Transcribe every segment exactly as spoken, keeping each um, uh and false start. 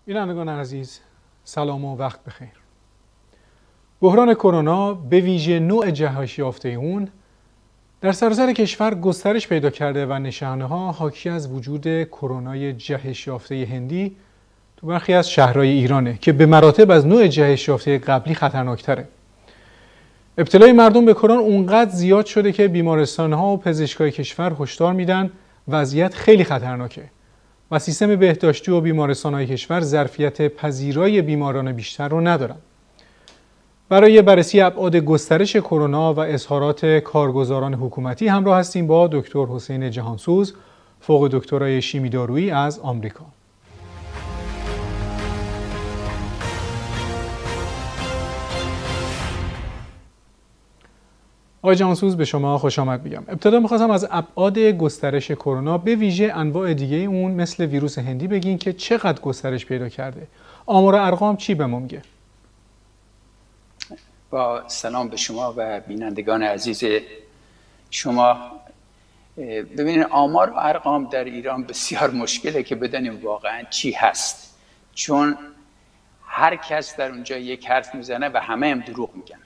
بینندگان عزیز، سلام و وقت بخیر. بحران کرونا به ویژه نوع جهش یافته اون در سراسر کشور گسترش پیدا کرده و نشانه‌ها حاکی از وجود کرونای جهش یافته هندی تو برخی از شهرهای ایرانه که به مراتب از نوع جهش یافته قبلی خطرناکتره. ابتلای مردم به کرونا اونقدر زیاد شده که بیمارستان‌ها و پزشکای کشور هشدار میدن وضعیت خیلی خطرناکه و سیستم بهداشتی و بیمارستان‌های کشور ظرفیت پذیرای بیماران بیشتر رو ندارن. برای بررسی ابعاد گسترش کرونا و اظهارات کارگزاران حکومتی همراه هستیم با دکتر حسین جهانسوز، فوق دکترای شیمی دارویی از آمریکا. آقای جهانسوز، به شما خوش آمد میگم. ابتدا می‌خواستم از ابعاد گسترش کرونا به ویژه انواع دیگه اون مثل ویروس هندی بگین که چقدر گسترش پیدا کرده. آمار و ارقام چی به ما میگه؟ با سلام به شما و بینندگان عزیز شما. ببینید، آمار و ارقام در ایران بسیار مشکله که بدانیم واقعا چی هست، چون هر کس در اونجا یک حرف میزنه و همه هم دروغ میگن.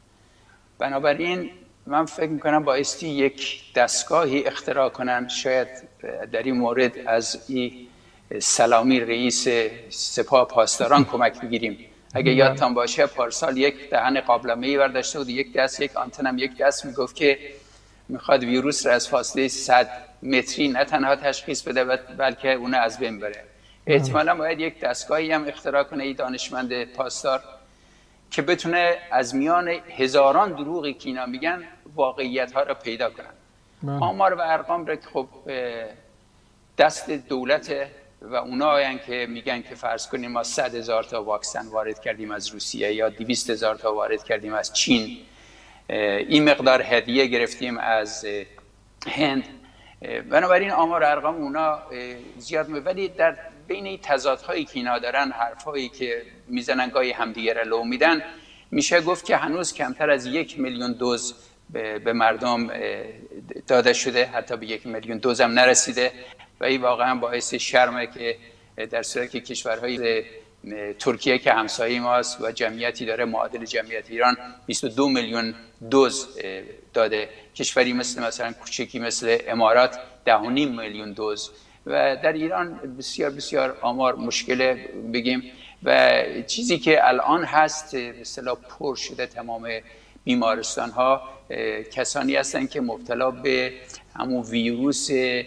بنابراین من فکر میکنم بایستی یک دستگاهی اختراع کنن. شاید در این مورد از این سلامی رئیس سپاه پاسداران کمک بگیریم. اگه یادتان باشه پارسال یک دهن قابلمه‌ای برداشته بود، یک دست یک آنتنم یک دست، میگفت که میخواد ویروس را از فاصله صد متری نه تنها تشخیص بده بلکه اون از بین بره. احتمالاً باید یک دستگاهی هم اختراع کنه این دانشمند پاسدار که بتونه از میان هزاران دروغی که اینا میگن واقعیت ها را پیدا کنن. آمار و ارقام را خب دست دولت و اونا آین که میگن که فرض کنیم ما صد هزار تا واکسن وارد کردیم از روسیه یا دویست هزار تا وارد کردیم از چین، این مقدار هدیه گرفتیم از هند. بنابراین آمار و ارقام اونا زیاد می، ولی در بین این تضادهایی که اینا دارن، حرفایی که میزنن گاهی همدیگه را لو میدن، میشه گفت که هنوز کمتر از یک میلیون دوز به مردم داده شده، حتی به یک میلیون دوز هم نرسیده و این واقعا باعث شرمه که در صورتی که کشورهای ترکیه که همسایه ماست و جمعیتی داره معادل جمعیت ایران بیست و دو میلیون دوز داده، کشوری مثل مثلا کوچکی مثل امارات ده و نیم میلیون دوز و در ایران بسیار بسیار آمار مشکله بگیم. و چیزی که الان هست به اصطلاح پر شده تمام بیمارستان ها کسانی هستن که مبتلا به همون ویروس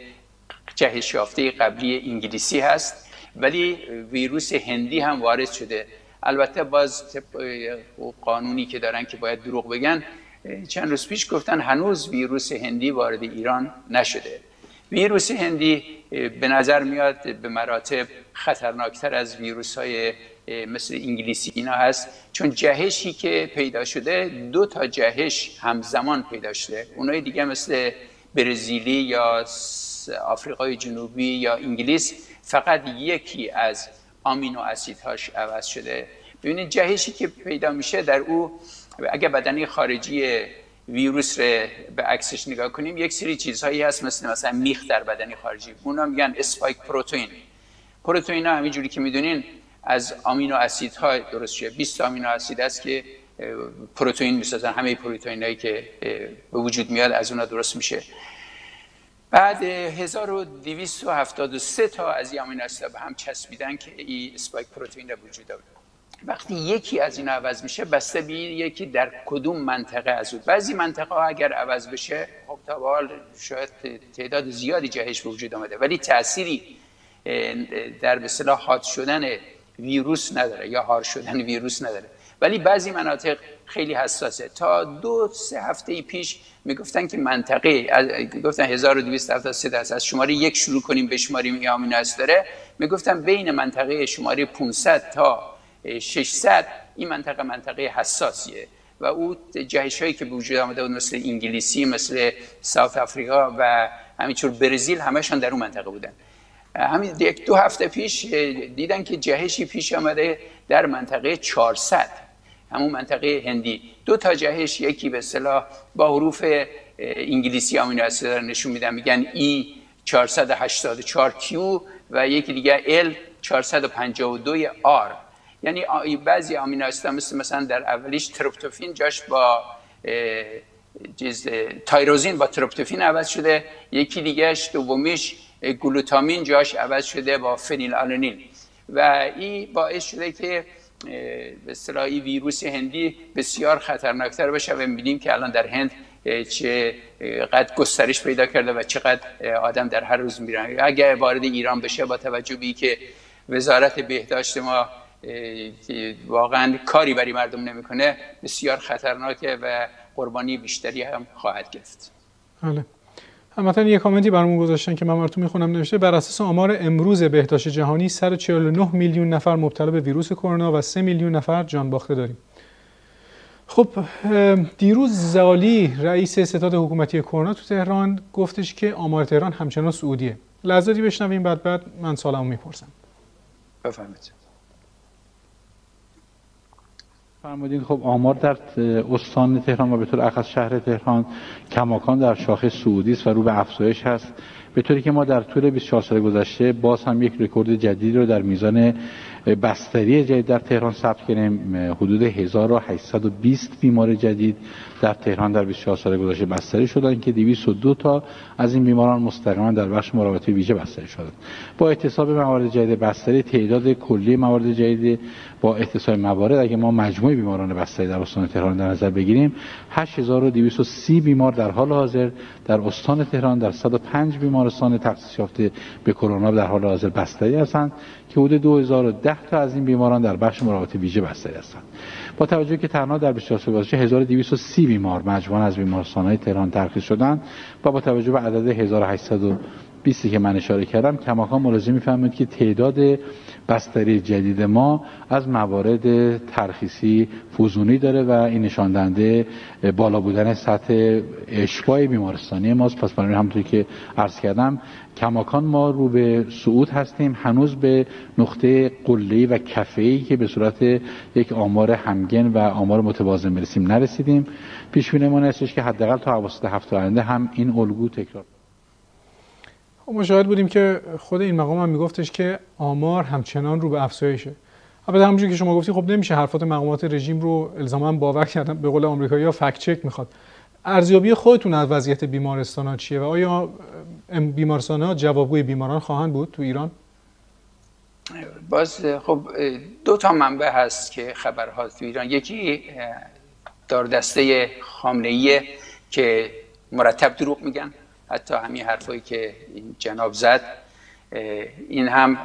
جهش یافته قبلی انگلیسی هست، ولی ویروس هندی هم وارد شده. البته باز قانونی که دارن که باید دروغ بگن، چند روز پیش گفتن هنوز ویروس هندی وارد ایران نشده. ویروس هندی به نظر میاد به مراتب خطرناکتر از ویروس های مثل انگلیسی اینا هست، چون جهشی که پیدا شده دو تا جهش همزمان پیدا شده. اونای دیگه مثل برزیلی یا آفریقای جنوبی یا انگلیس فقط یکی از آمینو اسیدهاش عوض شده. ببینید جهشی که پیدا میشه در او اگه بدنه خارجی ویروس رو به عکسش نگاه کنیم، یک سری چیزهایی هست مثل مثلا میخ در بدن خارجی، اونا میگن اسپایک پروتئین. پروتئین ها همینجوری که میدونین از آمینو اسیدها درست شده. بیست آمینو اسید است که پروتئین میسازن، همه پروتئینایی که به وجود میاد از اونا درست میشه. بعد هزار و دویست و هفتاد و سه تا از این آمینو اسیدها به هم چسبیدن که این اسپایک پروتئین رو وجود داره. وقتی یکی از اینا عوض میشه بسته به یکی در کدوم منطقه از اون. بعضی منطقه ها اگر عوض بشه خب تا به حال شاید تعداد زیادی جهش به وجود آمده ولی تأثیری در به اصطلاح حاد شدن ویروس نداره یا هار شدن ویروس نداره، ولی بعضی مناطق خیلی حساسه. تا دو سه هفته پیش میگفتن که منطقه گفتن هزار و دویست و هفتاد و سه درصد از شماره یک شروع کنیم به شماریم این آمینو اسید داره، میگفتن بین منطقه شماره پانصد تا ششصد این منطقه منطقه حساسیه و او جهش هایی که به وجود آمده بود مثل انگلیسی، مثل ساوت آفریقا و همینطور برزیل همشون در اون منطقه بودن. همین یک دو هفته پیش دیدن که جهشی پیش آمده در منطقه چهارصد، همون منطقه هندی. دو تا جهش، یکی به اصطلاح با حروف انگلیسی آمینو اسید نشون میدن، میگن ای چهارصد و هشتاد و چهار کیو و یکی دیگه ال چهارصد و پنجاه و دو آر، یعنی بعضی آمینو اسید مثل مثلا در اولیش تریپتوفین جاش با چیز تایروزین با تریپتوفین عوض شده، یکی دیگهش دومیش گلوتامین جاش عوض شده با فنیلالانین و این باعث شده که به اصطلاح ویروس هندی بسیار خطرناکتر بشه و می‌بینیم که الان در هند چه قد گسترش پیدا کرده و چقدر آدم در هر روز میرن. اگر وارد ایران بشه با توجه به که وزارت بهداشت ما واقعا کاری برای مردم نمیکنه بسیار خطرناکه و قربانی بیشتری هم خواهد گرفت. بله. همتن یک کامنتی برامون گذاشتن که من براتون میخونم. نوشته بر اساس آمار امروز بهداشت جهانی صد و چهل و نه میلیون نفر مبتلا به ویروس کرونا و سه میلیون نفر جان باخته داریم. خب دیروز زالی رئیس ستاد حکومتی کرونا تو تهران گفتش که آمار تهران همچنان صعودیه. لحظاتی بشنویم بعد بعد من سوالمو میپرسم. بفرمایید. فرمودین خب آمار در استان تهران و به طور اخص شهر تهران کماکان در شاخص صعودی است و رو به افزایش هست، به طوری که ما در طول بیست و چهار سال گذشته باز هم یک رکورد جدید رو در میزان بستری جدید در تهران ثبت کردیم. حدود هزار و هشتصد و بیست بیمار جدید در تهران در بیست و چهار سال گذشته بستری شدند که دویست و دو تا از این بیماران مستقیما در بخش مراقبت ویژه بستری شدند. با احتساب موارد جدید بستری تعداد کلی موارد جدید با احتساب موارد اگه ما مجموع بیماران بستری در استان تهران در نظر بگیریم هشت هزار و دویست و سی بیمار در حال حاضر در استان تهران در صد و پنج بیمارستان تخصص یافته به کرونا در حال حاضر بستری هستند که حدود دو هزار و ده تا از این بیماران در بخش مراقبت ویژه بستری هستند. با توجه که تنها در بیست و چهار سال گذشته هزار و دویست و سی بیمار مجموعاً از بیمارستان‌های تهران ترخیص شدند و با توجه به عدد هزار و هشتصد و بیست که من اشاره کردم کماکان ملاحظه می‌فرمایید که تعداد بستری جدید ما از موارد ترخیصی فزونی داره و این نشان دهنده بالا بودن سطح اشباع بیمارستانی ماست. پس برای همونطوری که عرض کردم کماکان ما رو به صعود هستیم، هنوز به نقطه قله‌ای و کفه‌ای که به صورت یک آمار همگن و آمار متوازن برسیم نرسیدیم. پیش بینی ما هستش که حداقل تا اواسط هفته آینده هم این الگو تکرار. ما شاهد بودیم که خود این مقام هم میگفتش که آمار همچنان رو به افزایشه. البته همونجوری که شما گفتی خب نمیشه حرفات مقامات رژیم رو الزاما باور کردن، به قول آمریکایی‌ها فکت چک میخواد. ارزیابی خودتون از وضعیت بیمارستان‌ها چیه و آیا بیمارستان‌ها جوابگوی بیماران خواهند بود تو ایران؟ باز خب دو تا منبع هست که خبرها تو ایران، یکی داردسته خامنه‌ای که مرتب دروغ میگن، حتی همین حرفایی که این جناب زد این هم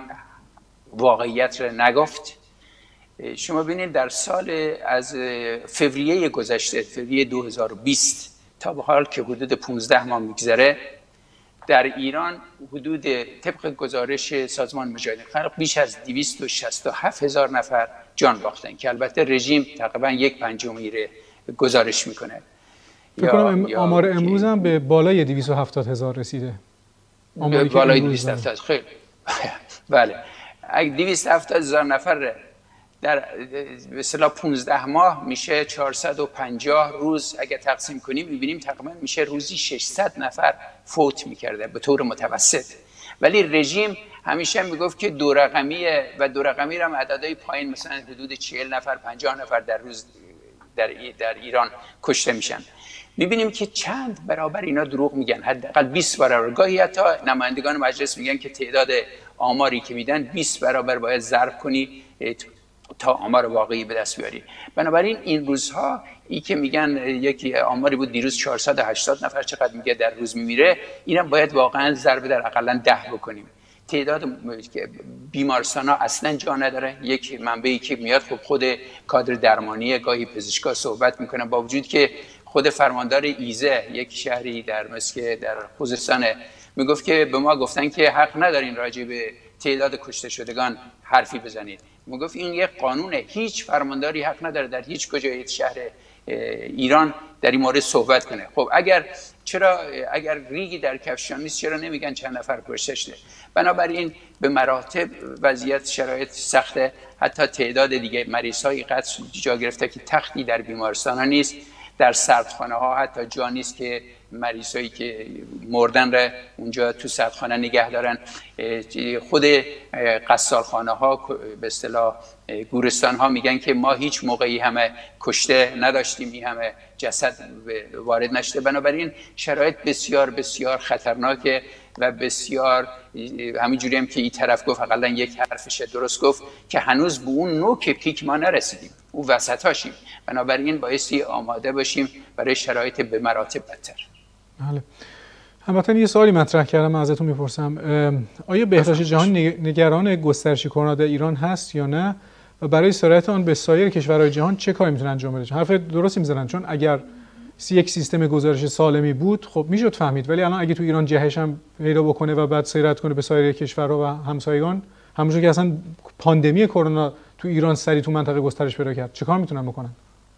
واقعیت را نگفت. شما ببینید در سال از فوریه گذشته، فوریه دو هزار و بیست تا به حال که حدود پانزده ماه میگذره، در ایران حدود طبق گزارش سازمان مجاهدین خلق بیش از دویست و شصت و هفت هزار نفر جان باختن که البته رژیم تقریبا یک پنجمی رو گزارش میکنه. فکر کنم آمار امروز هم به بالای دویست و هفتاد هزار رسیده. به بالای دویست و هفتاد خیلی بله. اگه دویست و هفتاد هزار نفر در به اصطلاح پانزده ماه میشه چهارصد و پنجاه روز، اگه تقسیم کنیم میبینیم تقریبا میشه روزی ششصد نفر فوت میکرده به طور متوسط. ولی رژیم همیشه میگفت که دو رقمیه و دو رقمی هم عددهای پایین مثلا حدود چهل نفر پنجاه نفر در روز در در ایران کشته میشن. میبینیم که چند برابر اینا دروغ میگن، حداقل بیست برابر. گاهی حتی نمایندگان مجلس میگن که تعداد آماری که میدن بیست برابر باید ضرب کنی تا آمار واقعی به دست بیاری. بنابراین این روزها ای که میگن یکی آماری بود دیروز چهارصد و هشتاد نفر چقدر میگه در روز میمیره، اینم باید واقعا ضرب در اقلا ده بکنیم. تعداد بیمارستان ها اصلا جا نداره. یک منبعی که میاد خب خود کادر درمانی گاهی پزشکا صحبت میکنه، با وجود که خود فرماندار ایزه یک شهری در مسکه در خوزستان میگفت که به ما گفتن که حق ندارین راجع به تعداد کشته شدگان حرفی بزنید. میگفت این یک قانونه، هیچ فرمانداری حق نداره در هیچ کجای شهر ایران در این مورد صحبت کنه. خب اگر چرا اگر ریگی در کفشان نیست چرا نمیگن چند نفر کشته شده؟ بنابراین به مراتب وضعیت شرایط سخته. حتی تعداد دیگه مریض های قطع جا گرفته که تختی در بیمارستان ها نیست. در سردخانه ها حتی جا نیست که مریضایی که مردن را اونجا تو سردخانه نگه دارن. خود قصالخانه ها به اصطلاح گورستان ها میگن که ما هیچ موقعی همه کشته نداشتیم، این همه جسد وارد نشده. بنابراین شرایط بسیار بسیار خطرناکه و بسیار همینجوری هم که این طرف گفت حداقل یک حرفش درست گفت که هنوز به اون نوک پیک ما نرسیدیم، اون وسطاشیم. بنابراین بایستی آماده باشیم برای شرایط به مراتب بدتر. بله. هموطن یه سوالی مطرح کردم، ازتون میپرسم آیا بهداشت جهان نگران گسترش کرونا در ایران هست یا نه و برای سرایت آن به سایر کشورهای جهان چه کاری میتونن انجام بدن؟ حرف درستی میزنن، چون اگر یک سیستم گزارش سالمی بود خب میشد فهمید، ولی الان اگه تو ایران جهش هم پیدا بکنه و بعد سیرت کنه به سایر کشورها و همسایگان، همونجوری که اصلا پاندمی کرونا تو ایران سریع تو منطقه گسترش پیدا کرد، چه کار میتونن بکنن؟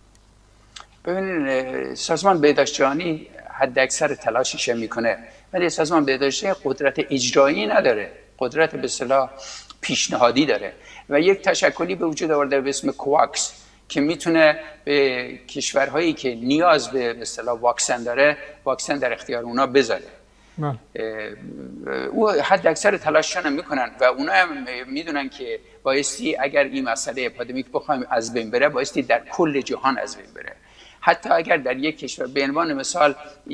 ببینید سازمان بهداشت جهانی حد اکثر تلاشش میکنه، ولی سازمان بهداشت قدرت اجرایی نداره، قدرت به اصطلاح پیشنهادی داره و یک تشکلی به وجود آورده به اسم کواکس که میتونه به کشورهایی که نیاز به به اصطلاح واکسن داره واکسن در اختیار اونا بذاره. او حد اکثر تلاششون هم میکنن و اونا هم میدونن که بایستی اگر این مسئله اپیدمیک بخوایم از بین بره بایستی در کل جهان از بین بره. حتی اگر در یک کشور به عنوان مثال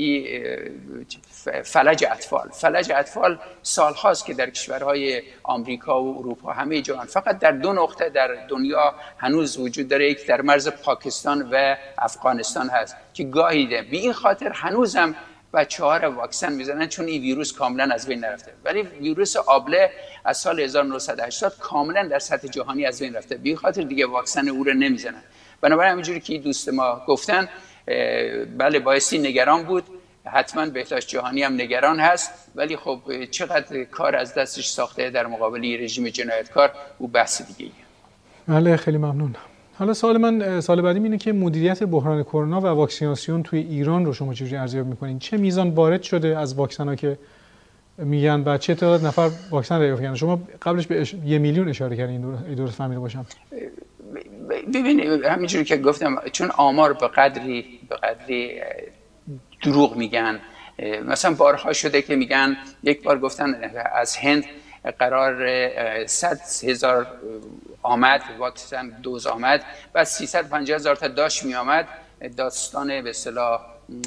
فلج اطفال فلج اطفال سالهاست که در کشورهای آمریکا و اروپا همه جهان فقط در دو نقطه در دنیا هنوز وجود داره، یک در مرز پاکستان و افغانستان هست که گاهی ده به این خاطر هنوزم بچه‌ها را واکسن میزنن چون این ویروس کاملا از بین نرفته، ولی ویروس آبله از سال هزار و نهصد و هشتاد کاملا در سطح جهانی از بین رفته، به این خاطر دیگه واکسن او را نمیزنن. بنابراین همینجوری که دوست ما گفتن بله بایستی نگران بود، حتما بهداشت جهانی هم نگران هست، ولی خب چقدر کار از دستش ساخته در مقابل رژیم جنایتکار او بحث دیگه. بله خیلی ممنون. حالا سوال من سوال بعدی اینه که مدیریت بحران کرونا و واکسیناسیون توی ایران رو شما چجوری ارزیابی می‌کنین؟ چه میزان وارد شده از واکسن‌ها که میگن و چه تعداد نفر واکسن دریافت کردن؟ شما قبلش به یه میلیون اشاره کردین، درست فهمیده باشم. ببینید همینجوری که گفتم چون آمار به قدری به قدری دروغ میگن، مثلا بارها شده که میگن یک بار گفتن از هند قرار صد هزار آمد واکسن دوز آمد، بعد سیصد و پنجاه هزار تا داش می آمد. داستان به اصطلاح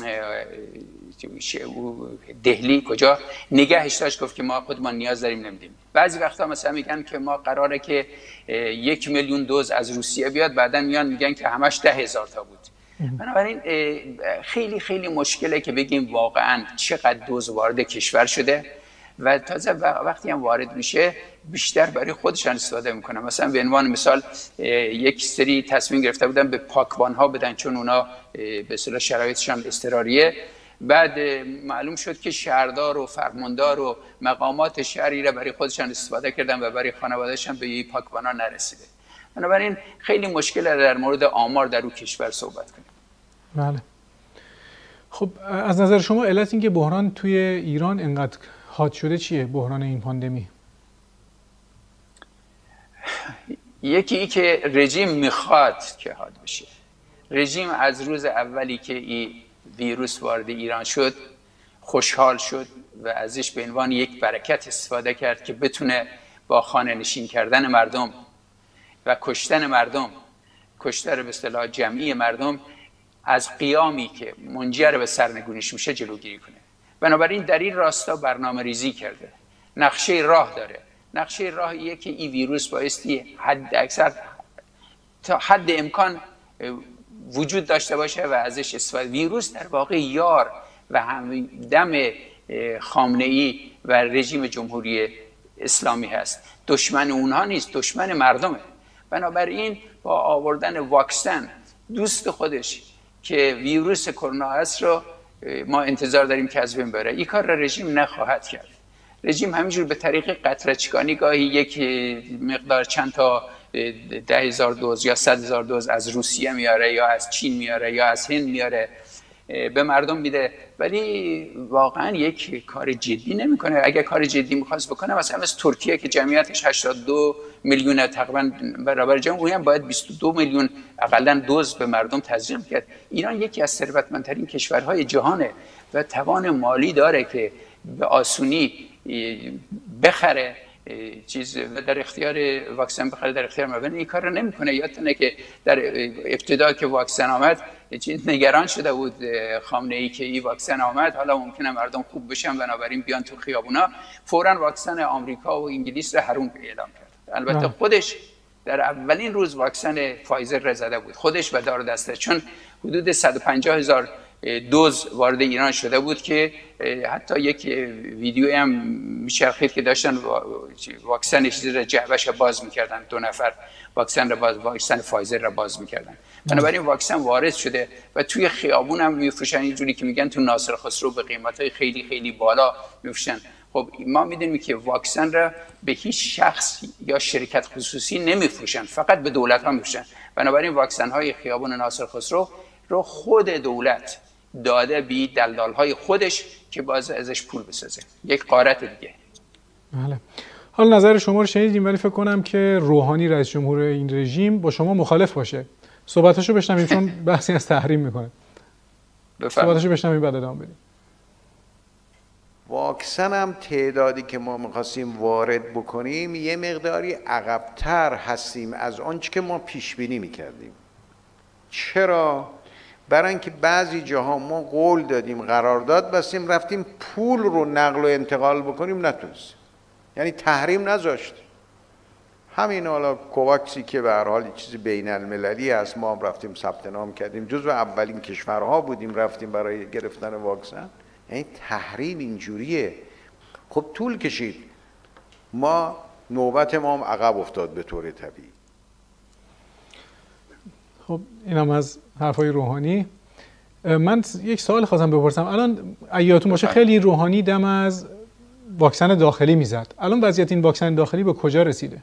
دهلی کجا نگهش داشت، گفت که ما خودمان نیاز داریم نمیدیم. بعضی وقتا مثلا میگن که ما قراره که یک میلیون دوز از روسیه بیاد، بعدا میان میگن که همش ده هزار تا بود. بنابراین خیلی خیلی مشکله که بگیم واقعا چقدر دوز وارد کشور شده و تازه وقتی هم وارد میشه بیشتر برای خودشان استفاده میکنن. مثلا به عنوان مثال یک سری تصمیم گرفته بودن به پاکبان ها بدن چون اونا به اصطلاح شرایطشان اضطراریه، بعد معلوم شد که شهردار و فرماندار و مقامات شهری را برای خودشان استفاده کردن و برای خانوادهشان به این پاکبان ها نرسیده. بنابراین خیلی مشکل در مورد آمار در اون کشور صحبت کنیم. بله. خب از نظر شما علت این که بحران توی ایران اینقدر حاد شده چیه؟ بحران این پاندمی؟ یکی ای که رژیم میخواد که حاد بشه. رژیم از روز اولی که این ویروس وارد ایران شد خوشحال شد و ازش به عنوان یک برکت استفاده کرد که بتونه با خانه نشین کردن مردم و کشتن مردم، کشتن به اصطلاح جمعی مردم از قیامی که منجر به سرنگونیش میشه جلوگیری کنه. بنابراین در این راستا برنامه ریزی کرده، نقشه راه داره. نقشه راهیه که این ویروس بایستی حد اکثر تا حد امکان وجود داشته باشه و ازش استفاده. ویروس در واقع یار و همدم خامنه‌ای و رژیم جمهوری اسلامی هست، دشمن اونها نیست، دشمن مردمه. بنابراین با آوردن واکسن دوست خودش که ویروس کرونا هست رو ما انتظار داریم که از بین بره. این کار را رژیم نخواهد کرد. رژیم همینجور به طریق قطره‌چکانی گاهی یک مقدار چند تا ده هزار دوز یا صد هزار دوز از روسیه میاره یا از چین میاره یا از هند میاره به مردم میده، ولی واقعا یک کار جدی نمیکنه. اگر کار جدی میخواست بکنه مثلا مثل ترکیه که جمعیتش هشتاد و دو میلیون تقریبا برابر جمهوری هم باید بیست و دو میلیون اقلا دوز به مردم تزریق کرد. ایران یکی از ثروتمندترین کشورهای جهانه و توان مالی داره که به آسونی بخره چیز در اختیار واکسن بخره در اختیار مردم. این کار رو نمیکنه. یادتونه که در ابتدا که واکسن آمد چیز نگران شده بود خامنه‌ای که این واکسن آمد حالا ممکنه مردم خوب بشن بنابراین بیان تو خیابونا، فوراً واکسن آمریکا و انگلیس رو حروم اعلام کرد. البته نه. خودش در اولین روز واکسن فایزر را زده بود، خودش و دار دسته، چون حدود صد و پنجاه هزار دوز وارد ایران شده بود که حتی یک ویدیو هم میچرخید که داشتن واکسن چیز را جعبش باز میکردن، دو نفر واکسن را باز واکسن فایزر را باز میکردن. بنابراین واکسن وارد شده و توی خیابون هم میفروشن، اینجوری که میگن تو ناصر خسرو به قیمت‌های خیلی خیلی بالا میفروشن. خب ما میدونیم که واکسن را به هیچ شخص یا شرکت خصوصی نمیفروشن، فقط به دولت ها میفروشن. بنابراین واکسن های خیابون ناصر خسرو رو خود دولت داده بی دلدال های خودش که باز ازش پول بسازه. یک غارت دیگه. بله. حالا نظر شما رو شنیدیم، ولی فکر کنم که روحانی رئیس جمهور این رژیم با شما مخالف باشه. صحبتاشو بشنویم چون بحثی از تحریم میکنه. صحبتاشو بشنویم بعد ادامه بدیم. واکسن هم تعدادی که ما می‌خواستیم وارد بکنیم یه مقداری عقب‌تر هستیم از آنچه که ما پیش بینی می‌کردیم. چرا؟ برای اینکه بعضی جاها ما قول دادیم، قرارداد بستیم، رفتیم پول رو نقل و انتقال بکنیم نتونستیم. یعنی تحریم نذاشت. همین حالا کوواکسی که به هر حال چیز بین المللی است، ما هم رفتیم ثبت نام کردیم، جزو اولین کشورها بودیم رفتیم برای گرفتن واکسن. یعنی تحریم اینجوریه. خب طول کشید، ما نوبت ما هم عقب افتاد به طور طبیعی. خب اینم از حرفای روحانی. من یک سوال خواستم بپرسم. الان یادتون باشه خیلی روحانی دم از واکسن داخلی میزد. الان وضعیت این واکسن داخلی به کجا رسیده؟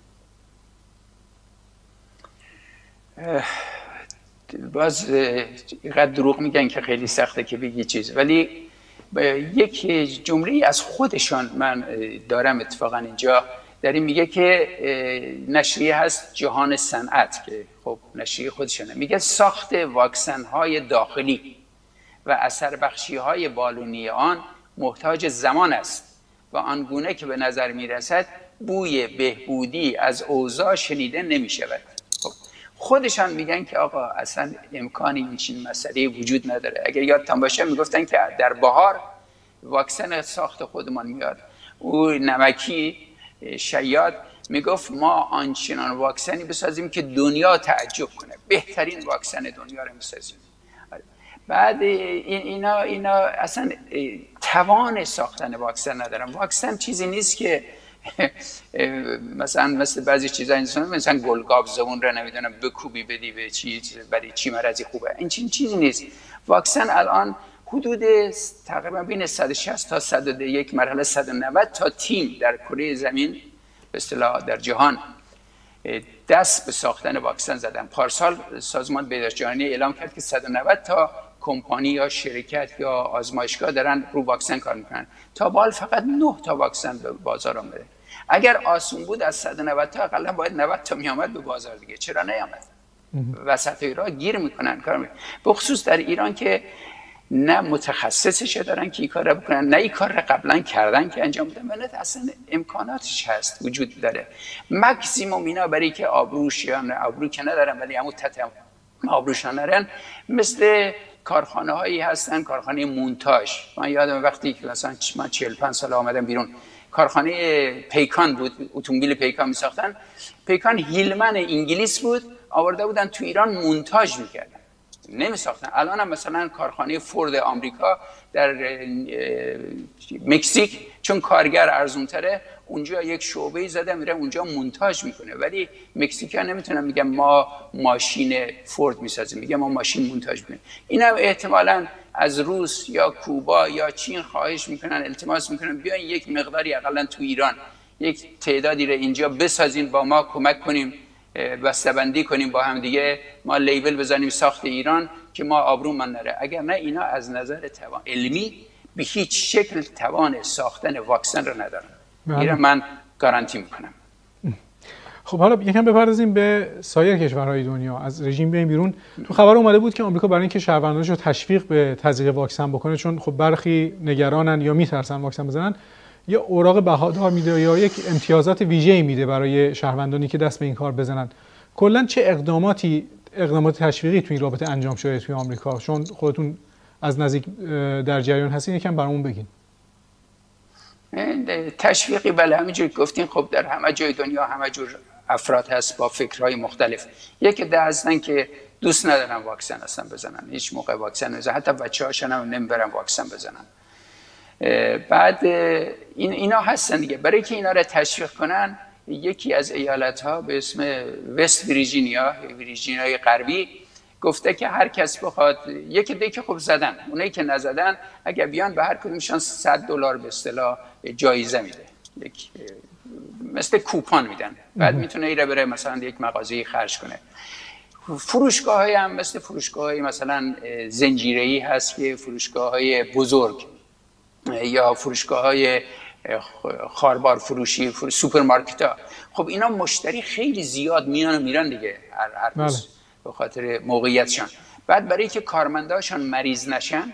باز اینقدر دروغ میگن که خیلی سخته که بگی چیز، ولی یک جمله از خودشان من دارم اتفاقا اینجا در این میگه که نشریه هست جهان صنعت که خب نشریه خودشانه، میگه ساخت واکسن های داخلی و اثر بخشی های بالونی آن محتاج زمان است و آنگونه که به نظر میرسد بوی بهبودی از اوضاع شنیده نمی شود. خب خودشان میگن که آقا اصلا امکانی این مسئله وجود نداره. اگر یادتان باشه میگفتن که در بهار واکسن ساخت خودمان میاد، او نمکی شیاد میگفت ما آنچنان واکسنی بسازیم که دنیا تعجب کنه، بهترین واکسن دنیا رو میسازیم. بعد اینا اینا اصلا توان ساختن واکسن ندارن. واکسن چیزی نیست که مثلا مثل بعضی چیزا انسان مثلا گلگاب زبون رو نمیدونم بکوبی بدی به چیز برای چی مرضی خوبه. این چیزی نیست. واکسن الان حدود تقریبا بین صد و شصت تا صد و یک مرحله صد و نود تا تیم در کره زمین به اصطلاح در جهان دست به ساختن واکسن زدن. پارسال سازمان بهداشت جهانی اعلام کرد که صد و نود تا کمپانی یا شرکت یا آزمایشگاه دارن رو واکسن کار میکنن. تا بال فقط نه تا واکسن به بازار آمده. اگر آسون بود از صد و نود تا اقلا باید نود تا میامد به بازار دیگه. چرا نیامد؟ وسط راه گیر میکنن کار میکنن. به خصوص در ایران که نه متخصصش دارن که این کار رو بکنن، نه این کار رو قبلا کردن که انجام بدن، نه اصلا امکاناتش هست وجود داره. ماکسیموم اینا برای که آبروش یا نه آبرو که ندارن ولی همون تته آبروشان ندارن، مثل کارخانه هایی هستن، کارخانه مونتاژ. من یادم وقتی که مثلا من چهل و پنج سال آمدم بیرون، کارخانه پیکان بود، اتومبیل پیکان میساختن. پیکان هیلمن انگلیس بود، آورده بودن تو ایران مونتاژ میکردن، نمیساختن. الان هم مثلا کارخانه فورد آمریکا در مکزیک چون کارگر ارزونتره اونجا یک شعبه زده میره اونجا مونتاژ میکنه، ولی مکزیکا نمیتونن میگن ما ماشین فورد میسازیم، میگن ما ماشین مونتاژ میکنیم. اینا احتمالاً از روس یا کوبا یا چین خواهش میکنن، التماس میکنن بیاین یک مقداری حداقل تو ایران یک تعدادی رو اینجا بسازین، با ما کمک کنیم بسته‌بندی کنیم با هم دیگه، ما لیبل بزنیم ساخت ایران که ما آبرومون نره. اگر نه اینا از نظر توان علمی به هیچ شکل توان ساختن واکسن رو ندارن. اینو من گارانتی میکنم. خب حالا یکم بپردازیم به سایر کشورهای دنیا، از رژیم بیایم بیرون. تو خبر اومده بود که آمریکا برای اینکه شهروندانش رو تشویق به تزریق واکسن بکنه، چون خب برخی نگرانن یا میترسن واکسن بزنن، یا اوراق بهادار میده یا یک امتیازات ویژه‌ای میده برای شهروندانی که دست به این کار بزنن. کلا چه اقداماتی اقدامات تشویقی تو این رابطه انجام شده توی آمریکا؟ چون خودتون از نزدیک در جریان هستین، یکم برامون بگین. تشویقی بله، همینجوری گفتین. خب در همه جای دنیا همه جور افراد هست با فکرهای مختلف. یکی ده هستن که دوست ندارن واکسن اصلا بزنن، هیچ موقع واکسن نمیزنن، حتی بچه‌هاشون هم نمیبرن واکسن بزنن. بعد این اینا هستن دیگه. برای که اینا رو تشویق کنن، یکی از ایالت‌ها به اسم وست ویرجینیا، ویرجینیای غربی، گفته که هر کس بخواد، یکی دیگه خب زدن، اونایی که نزدن اگه بیان به هر کدومشون صد دلار به اصطلاح جایزه میده، یک مثل کوپن میدن، بعد میتونه ایره بره مثلا یک مغازه‌ای خرج کنه. فروشگاه‌های هم مثل فروشگاه‌های مثلا زنجیره‌ای هست که فروشگاه‌های بزرگ یا فروشگاه‌های خاربار فروشی، سوپرمارکت‌ها، خب اینا مشتری خیلی زیاد میان و میرن دیگه هر هر روز به خاطر موقعیتشان. بعد برای که کارمنداشان مریض نشن،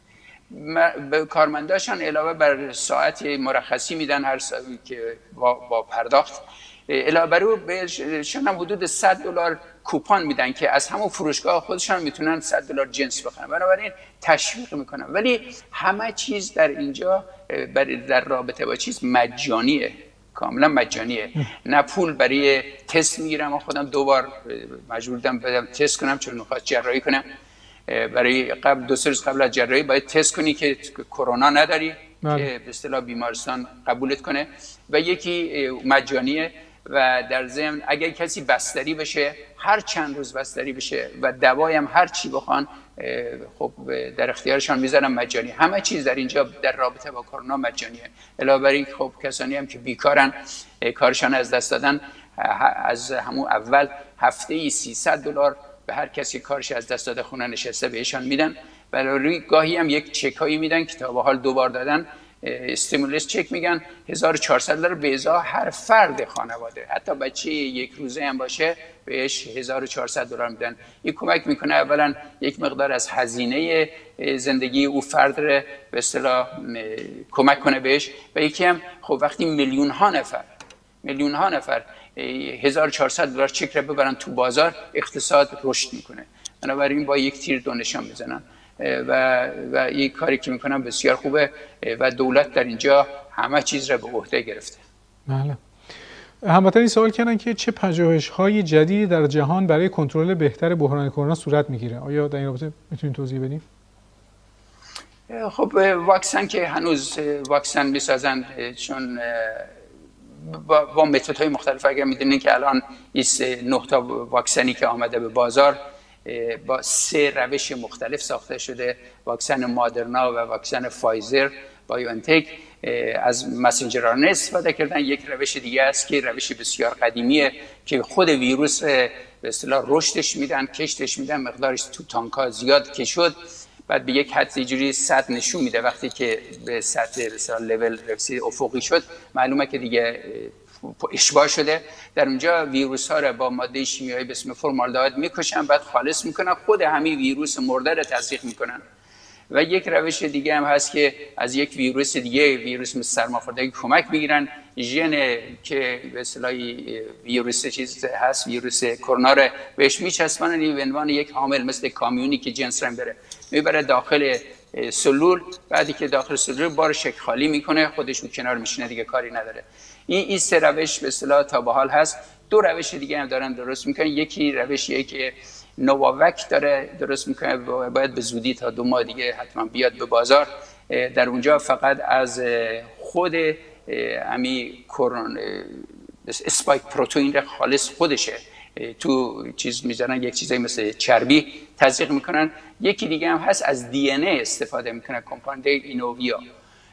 به کارمنداشان علاوه بر ساعت مرخصی میدن هر ساعتی که با, با پرداخت، علاوه بر اون بهشون هم حدود صد دلار کوپن میدن که از همون فروشگاه خودشان میتونن صد دلار جنس بخرن. بنابراین تشویق میکنن. ولی همه چیز در اینجا در رابطه با چیز مجانیه، کاملا مجانیه. نه پول برای تست میگیرم، من خودم دو بار مجبور بودم بدم تست کنم چون میخواست جراحی کنم. برای قبل دو سه روز قبل از جراحی باید تست کنی که کرونا نداری که به اصطلاح بیمارستان قبولت کنه، و یکی مجانیه. و در ضمن اگر کسی بستری بشه، هر چند روز بستری بشه و دوایی هم هر چی بخوان خب در اختیارشان میذارن مجانی. همه چیز در اینجا در رابطه با کرونا مجانیه. علاوه بر این خب کسانی هم که بیکارن، کارشان از دست دادن، از همون اول هفته‌ای سیصد دلار به هر کسی کارش از دست داده خونه نشسته بهشان میدن. برای گاهی هم یک چکایی میدن که تا به حال دوبار دادن، استیمولس چک میگن، هزار و چهارصد دلار به ازای هر فرد خانواده، حتی بچه یک روزه هم باشه بهش هزار و چهارصد دلار میدن. این کمک میکنه اولا یک مقدار از هزینه زندگی او فرد رو به اصطلاح کمک کنه بهش، و یکی هم خب وقتی میلیون ها نفر میلیون ها نفر هزار و چهارصد دلار چک رو ببرن تو بازار، اقتصاد رشد میکنه. بنابراین با یک تیر دو نشان میزنن و و این کاری که میکنن بسیار خوبه و دولت در اینجا همه چیز را به عهده گرفته. بله. هموطنان سوال کردن که چه پژوهش‌های جدیدی در جهان برای کنترل بهتر بحران کرونا صورت میگیره؟ آیا در این رابطه میتونید توضیح بدید؟ خب واکسن که هنوز واکسن میسازن، چون با, با متدهای مختلف. اگر میدونین که الان این نه تا واکسنی که آمده به بازار با سه روش مختلف ساخته شده، واکسن مادرنا و واکسن فایزر بایوانتک، از مسنجر آر ان ای استفاده کردن. یک روش دیگه است که روش بسیار قدیمیه که خود ویروس به اصطلاح رشدش میدن، کشتش میدن، مقدارش تو تانک‌ها زیاد که شد، بعد به یک حد اینجوری سطح نشون میده. وقتی که به سطح به اصطلاح لول رسید افقی شد، معلومه که دیگه اشباع شده. در اونجا ویروس ها را با ماده شیمیایی به اسم فرمالدهاید میکشن، بعد خالص میکنن، خود همین ویروس مرده را تزریق میکنن. و یک روش دیگه هم هست که از یک ویروس دیگه، ویروس مثل سرماخوردگی، کمک میگیرن، ژن که به اصطلاح ویروس چیز هست، ویروس کرونا را بهش میچسبونن، به عنوان یک حامل مثل کامیونی که جنس را میبره میبره داخل سلول، بعدی که داخل سلول بار شک خالی میکنه، خودش رو کنار میشینه، دیگه کاری نداره. این این سه روش به اصطلاح تا به حال هست. دو روش دیگه هم دارن درست میکنن. یکی روشیه که نوواوک داره درست میکنه، باید به زودی تا دو ماه دیگه حتما بیاد به بازار. در اونجا فقط از خود امی کورون اسپایک پروتئین خالص خودشه تو چیز میذارن، یک چیزایی مثل چربی تزریق میکنن. یکی دیگه هم هست از دی ان ای استفاده میکنن، کمپاند اینوویا.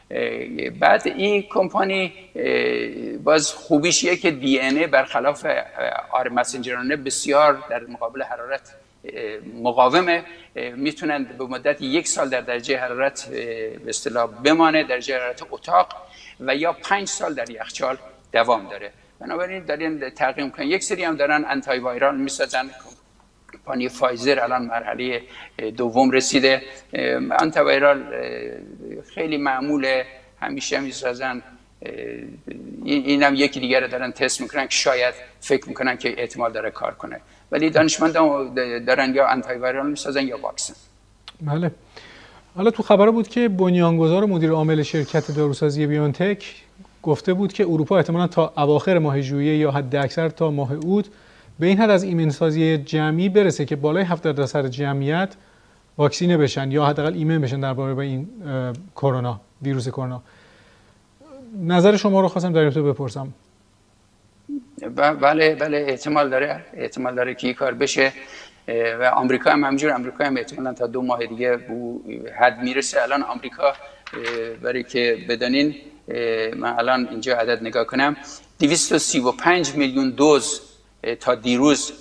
بعد این کمپانی باز خوبیش یه که دی ان ای برخلاف آر مسنجرانه بسیار در مقابل حرارت مقاومه، میتونن به مدت یک سال در درجه حرارت به اصطلاح بمانه، درجه حرارت اتاق، و یا پنج سال در یخچال دوام داره. بنابراین دارین تقییم کنن. یک سری هم دارن انتای وایرال میسازن. کمپانی فایزر الان مرحله دوم رسیده. انتای وایرال خیلی معموله، همیشه میسازن. این هم یکی دیگر دارن تست میکنن که شاید فکر میکنن که احتمال داره کار کنه، ولی دانشمندان دارن یا انتای وایرال میسازن یا واکسن. بله. حالا تو خبر بود که بنیانگذار و مدیر عامل شرکت داروسازی بیونتک گفته بود که اروپا احتمالاً تا اواخر ماه ژوئیه یا حد اکثر تا ماه اوت به این حد از ایمنسازی جمعی برسه که بالای هفتاد درصد جمعیت واکسینه بشن یا حداقل ایمن بشن درباره به این کرونا، ویروس کرونا. نظر شما رو خواستم در این رابطه بپرسم. بله بله احتمال داره، احتمال داره که این کار بشه و آمریکا هم همینجور. آمریکا هم احتمالاً تا دو ماه دیگه به حد میرسه. الان آمریکا برای که بدانین، من الان اینجا عدد نگاه کنم، دویست و سی و پنج میلیون دوز تا دیروز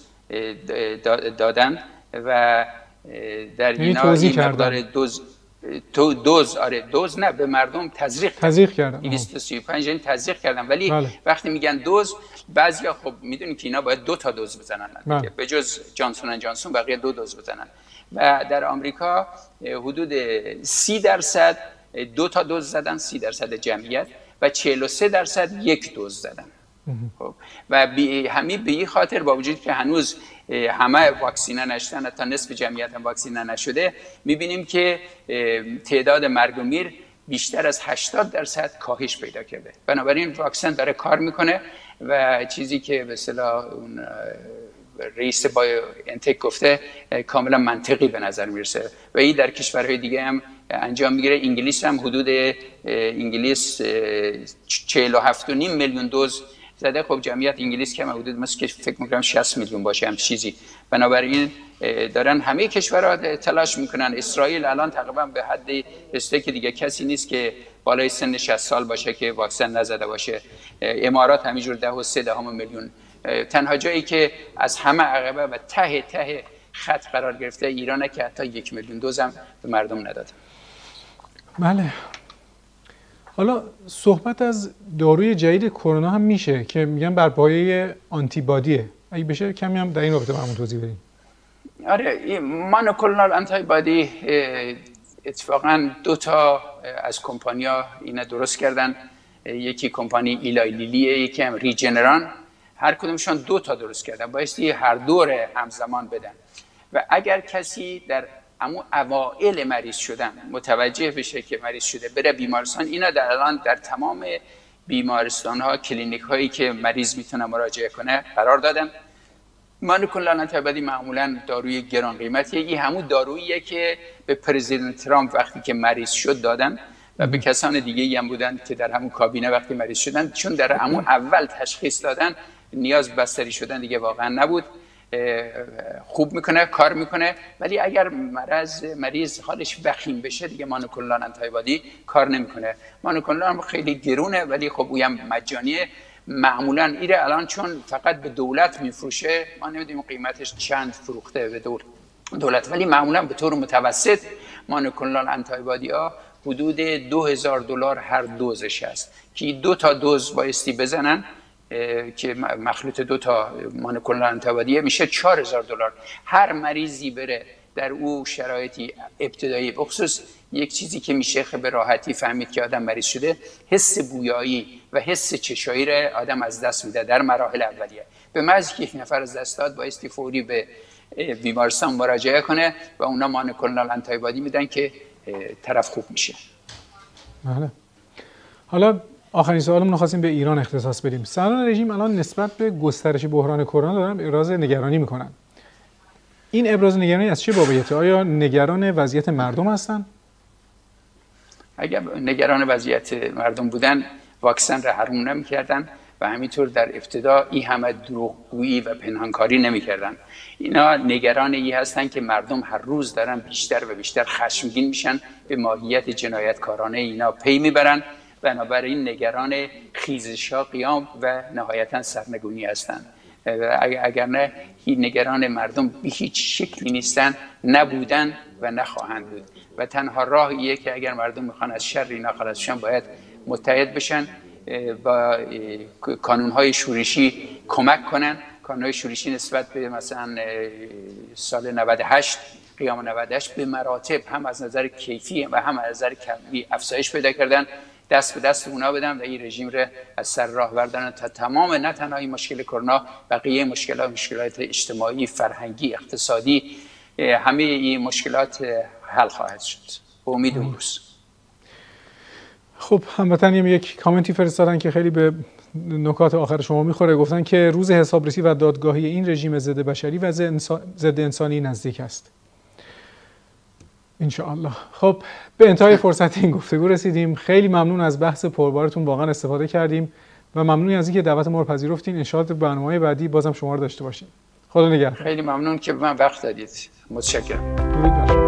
دادن و در اینا این مقدار دوز تو دوز آره دوز نه به مردم تزریق تزریق کردن. دویست و سی و پنج یعنی تزریق کردن، ولی بله. وقتی میگن دوز، بعضیا خب میدونید که اینا باید دو تا دوز بزنن، بله. به جز جانسون اند جانسون بقیه دو دوز بزنن. و در آمریکا حدود سی درصد دو تا دوز زدن، سی درصد جمعیت، و چهل و سه درصد یک دوز زدن. خب و همین به این خاطر با وجود که هنوز همه واکسینه نشدن، تا نصف جمعیت هم واکسینه نشده، میبینیم که تعداد مرگ و میر بیشتر از هشتاد درصد کاهش پیدا کرده. بنابراین واکسن داره کار میکنه و چیزی که به اصطلاح اون رئیس بایو انتک گفته کاملا منطقی به نظر میرسه و این در کشورهای دیگه هم انجام میگیره. انگلیس هم حدود انگلیس چهل و هفت و نیم میلیون دوز زده. خب جمعیت انگلیس که حدود مثل که فکر میکنم شصت میلیون باشه هم چیزی. بنابراین دارن همه کشورها تلاش میکنن. اسرائیل الان تقریبا به حد رسیده که دیگه کسی نیست که بالای سن شصت سال باشه که واکسن نزده باشه. امارات همینجور ده و سه دهم میلیون. تنها جایی که از همه عقبه و ته ته خط قرار گرفته ایرانه که حتی یک میلیون دوز هم به مردم نداده. بله. حالا صحبت از داروی جدید کرونا هم میشه که میگن بر پایه آنتیبادیه. اگه بشه کمی هم در این رابطه برامون توضیح بدین. آره، مانوکلونال آنتیبادی اتفاقا دو تا از کمپانیا اینا درست کردن. یکی کمپانی ایلای لیلیه، یکی هم ریجنران. هر کدومشون دو تا درست کردن. بایستی هر دور همزمان بدن. و اگر کسی در اما اوائل مریض شدن متوجه بشه که مریض شده، بره بیمارستان. اینا در الان در تمام بیمارستان ها، کلینیک هایی که مریض میتونه مراجعه کنه قرار دادن. مانوکلونال آنتیبادی معمولا داروی گران قیمتیه. این همون داروییه که به پرزیدنت ترامپ وقتی که مریض شد دادن و به کسان دیگه هم بودن که در همون کابینه وقتی مریض شدن، چون در همون اول تشخیص دادن نیاز بستری شدن دیگه واقعا نبود. خوب میکنه، کار میکنه، ولی اگر مرض مریض حالش وخیم بشه دیگه مانوکلونال آنتیبادی کار نمیکنه. مانوکلونال خیلی گرونه ولی خب اویم مجانیه. معمولا ایره الان چون فقط به دولت میفروشه، ما نمیدونیم قیمتش چند فروخته به دولت، ولی معمولا به طور متوسط مانوکلونال آنتیبادی ها حدود دو هزار دلار هر دوزش هست که دو تا دوز بایستی بزنن که مخلوط دو تا مانوکلونال آنتیبادی میشه چهار هزار دلار. هر مریضی بره در او شرایطی ابتدایی، بخصوص یک چیزی که میشه به راحتی فهمید که آدم مریض شده، حس بویایی و حس چشایی را آدم از دست میده در مراحل اولیه. به محض که یک نفر از دست داد بایستی فوری به بیمارستان مراجعه کنه و اونا مانوکلونال آنتیبادی میدن که طرف خوب میشه. بله. حالا آخرین سوالمون رو خواستیم به ایران اختصاص بدیم. سران رژیم الان نسبت به گسترش بحران کرونا دارن ابراز نگرانی میکنن. این ابراز نگرانی از چه بابیته؟ آیا نگران وضعیت مردم هستن؟ اگر نگران وضعیت مردم بودن واکسن را حروم نمی‌کردن و همینطور در ابتدا این همه دروغگویی و پنهانکاری نمی‌کردن. اینا نگران این هستن که مردم هر روز دارن بیشتر و بیشتر خشمگین میشن، به ماهیت جنایتکارانه اینا پی میبرن، بنابراین نگران خیزش‌ها، قیام و نهایتاً سرنگونی هستند. اگر نه این نگران مردم به هیچ شکلی نیستن، نبودن و نخواهند بود و تنها راهیه که اگر مردم میخوان از شر اینا خلاص بشن باید متحد بشن، با کانون‌های شورشی کمک کنن. کانون‌های شورشی نسبت به مثلا سال نود و هشت، قیام نود و هشت، به مراتب هم از نظر کیفی و هم از نظر کمی افزایش پیدا کردن. دست به دست اونا بدن و این رژیم رو از سر راه بردارن تا تمام، نه تنها این مشکل کرونا، بقیه مشکلات، مشکلات اجتماعی، فرهنگی، اقتصادی، همه این مشکلات حل خواهد شد به امید اون روز. خب هموطنیم یک کامنتی فرستادن که خیلی به نکات آخر شما میخوره. گفتن که روز حسابرسی و دادگاهی این رژیم ضد بشری و ضد انسانی نزدیک است. انشاءالله. خب به انتهای فرصت این گفتگو رسیدیم. خیلی ممنون از بحث پربارتون، واقعا استفاده کردیم و ممنون از اینکه دعوت ما رو پذیرفتین. ان شاءالله برنامه‌های بعدی بازم شما رو داشته باشیم. خدا نگهدار. خیلی ممنون که به من وقت دادید. متشکرم. درود بر شما.